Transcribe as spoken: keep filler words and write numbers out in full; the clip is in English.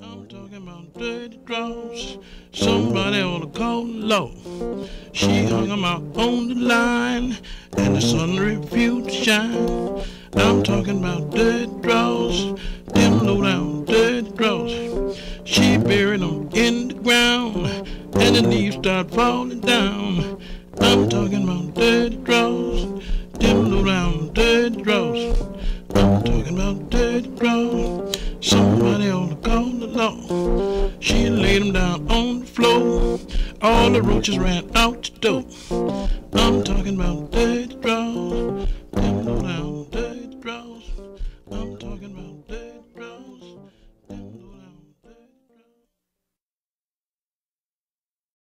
I'm talking about dirty draws. Somebody ought to call the law. She hung 'em out on the line, and the sun refused to shine. I'm talking about dirty draws, them low down dirty draws. She buried 'em in the ground, and the leaves start falling down. I'm talking about dirty draws, them low down dirty draws. I'm talking about dirty draws. Somebody ought to call the law. She laid 'em down on the floor. All the roaches ran out the door. I'm talking about